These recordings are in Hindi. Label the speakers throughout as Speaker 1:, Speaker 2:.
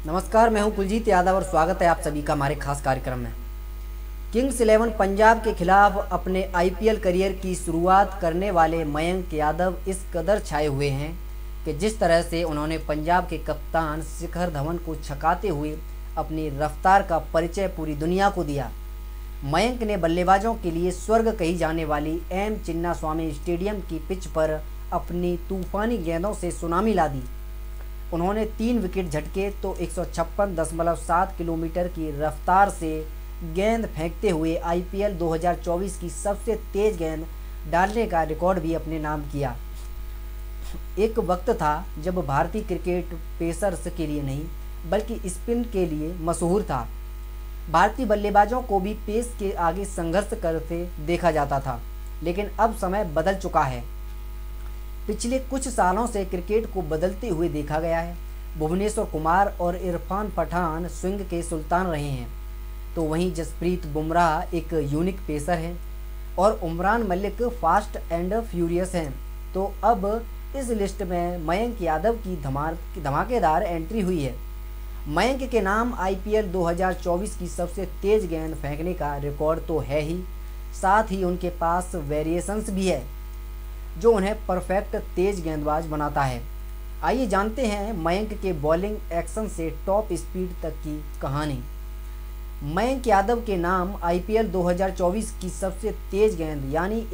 Speaker 1: नमस्कार, मैं हूं कुलजीत यादव और स्वागत है आप सभी का हमारे खास कार्यक्रम में। किंग्स 11 पंजाब के खिलाफ अपने आईपीएल करियर की शुरुआत करने वाले मयंक यादव इस कदर छाए हुए हैं कि जिस तरह से उन्होंने पंजाब के कप्तान शिखर धवन को छकाते हुए अपनी रफ्तार का परिचय पूरी दुनिया को दिया। मयंक ने बल्लेबाजों के लिए स्वर्ग कही जाने वाली एम चिन्नास्वामी स्टेडियम की पिच पर अपनी तूफानी गेंदों से सुनामी ला दी। उन्होंने 3 विकेट झटके तो 156.7 किलोमीटर की रफ्तार से गेंद फेंकते हुए आईपीएल 2024 की सबसे तेज गेंद डालने का रिकॉर्ड भी अपने नाम किया। एक वक्त था जब भारतीय क्रिकेट पेसर्स के लिए नहीं बल्कि स्पिन के लिए मशहूर था। भारतीय बल्लेबाजों को भी पेस के आगे संघर्ष करते देखा जाता था, लेकिन अब समय बदल चुका है। पिछले कुछ सालों से क्रिकेट को बदलते हुए देखा गया है। भुवनेश्वर कुमार और इरफान पठान स्विंग के सुल्तान रहे हैं, तो वहीं जसप्रीत बुमराह एक यूनिक पेसर हैं और Umran Malik fast and furious हैं। तो अब इस लिस्ट में मयंक यादव की धमाकेदार एंट्री हुई है। मयंक के नाम आईपीएल 2024 की सबसे तेज गेंद फेंकने का रिकॉर्ड तो है ही, साथ ही उनके पास वेरिएशंस भी है जो उन्हें परफेक्ट तेज गेंदबाज बनाता है। आइए जानते हैं मयंक के बॉलिंग एक्शन से टॉप स्पीड तक की कहानी। मयंक यादव के नाम आईपीएल 2024 की सबसे तेज गेंद यानी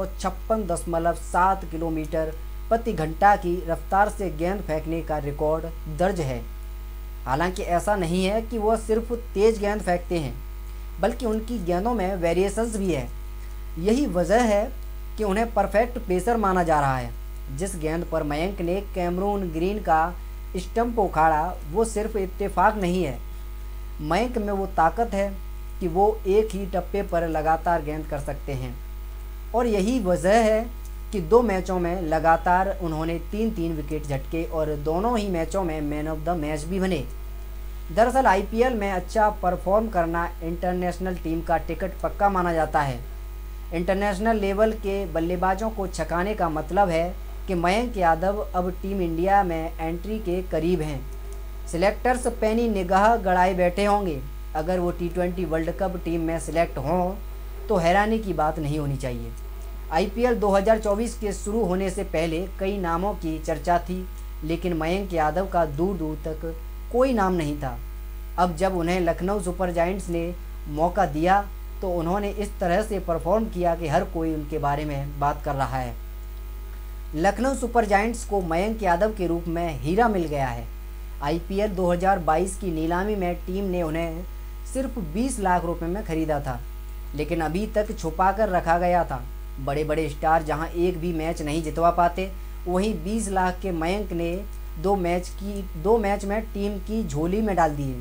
Speaker 1: 156.7 किलोमीटर प्रति घंटा की रफ्तार से गेंद फेंकने का रिकॉर्ड दर्ज है। हालांकि ऐसा नहीं है कि वह सिर्फ तेज गेंद फेंकते हैं, बल्कि उनकी गेंदों में वेरिएशंस भी है। यही वजह है कि उन्हें परफेक्ट पेसर माना जा रहा है। जिस गेंद पर मयंक ने कैमरून ग्रीन का स्टंप उखाड़ा वो सिर्फ इत्तेफाक नहीं है। मयंक में वो ताकत है कि वो एक ही टप्पे पर लगातार गेंद कर सकते हैं और यही वजह है कि 2 मैचों में लगातार उन्होंने 3-3 विकेट झटके और दोनों ही मैचों में मैन ऑफ द मैच भी बने। दरअसल आईपीएल में अच्छा परफॉर्म करना इंटरनेशनल टीम का टिकट पक्का माना जाता है। इंटरनेशनल लेवल के बल्लेबाजों को छकाने का मतलब है कि मयंक यादव अब टीम इंडिया में एंट्री के करीब हैं। सिलेक्टर्स पैनी निगाह गड़ाए बैठे होंगे। अगर वो T20 वर्ल्ड कप टीम में सिलेक्ट हों तो हैरानी की बात नहीं होनी चाहिए। आईपीएल 2024 के शुरू होने से पहले कई नामों की चर्चा थी, लेकिन मयंक यादव का दूर दूर तक कोई नाम नहीं था। अब जब उन्हें लखनऊ सुपर जायंट्स ने मौका दिया तो उन्होंने इस तरह से परफॉर्म किया कि हर कोई उनके बारे में बात कर रहा है। लखनऊ सुपर जायंट्स को मयंक यादव के रूप में हीरा मिल गया है। आईपीएल 2022 की नीलामी में टीम ने उन्हें सिर्फ 20 लाख रुपए में खरीदा था, लेकिन अभी तक छुपा कर रखा गया था। बड़े बड़े स्टार जहां एक भी मैच नहीं जितवा पाते, वहीं 20 लाख के मयंक ने 2 मैच में टीम की झोली में डाल दिए।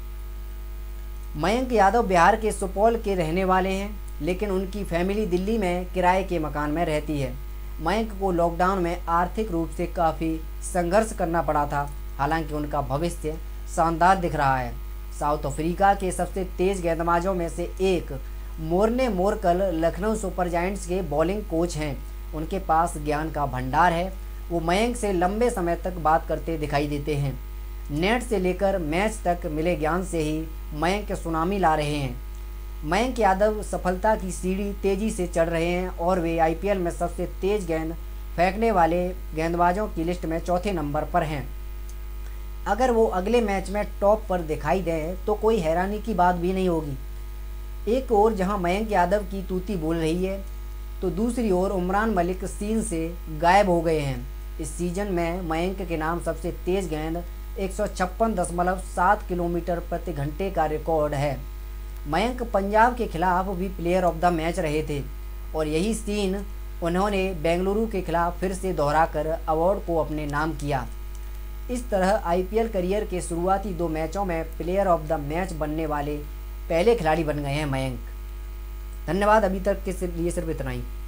Speaker 1: मयंक यादव बिहार के सुपौल के रहने वाले हैं, लेकिन उनकी फैमिली दिल्ली में किराए के मकान में रहती है। मयंक को लॉकडाउन में आर्थिक रूप से काफ़ी संघर्ष करना पड़ा था, हालांकि उनका भविष्य शानदार दिख रहा है। साउथ अफ्रीका के सबसे तेज गेंदबाजों में से एक Morne Morkel Lucknow super giants के बॉलिंग कोच हैं। उनके पास ज्ञान का भंडार है। वो मयंक से लंबे समय तक बात करते दिखाई देते हैं। नेट से लेकर मैच तक मिले ज्ञान से ही मयंक सुनामी ला रहे हैं। मयंक यादव सफलता की सीढ़ी तेजी से चढ़ रहे हैं और वे आईपीएल में सबसे तेज गेंद फेंकने वाले गेंदबाजों की लिस्ट में चौथे नंबर पर हैं। अगर वो अगले मैच में टॉप पर दिखाई दें तो कोई हैरानी की बात भी नहीं होगी। एक ओर जहां मयंक यादव की तूती बोल रही है, तो दूसरी ओर उमरान मलिक सीन से गायब हो गए हैं। इस सीजन में मयंक के नाम सबसे तेज गेंद 156.7 किलोमीटर प्रति घंटे का रिकॉर्ड है। मयंक पंजाब के खिलाफ भी प्लेयर ऑफ द मैच रहे थे और यही सीन उन्होंने बेंगलुरु के खिलाफ फिर से दोहराकर अवार्ड को अपने नाम किया। इस तरह आईपीएल करियर के शुरुआती 2 मैचों में प्लेयर ऑफ द मैच बनने वाले पहले खिलाड़ी बन गए हैं मयंक। धन्यवाद, अभी तक के लिए सिर्फ इतना ही।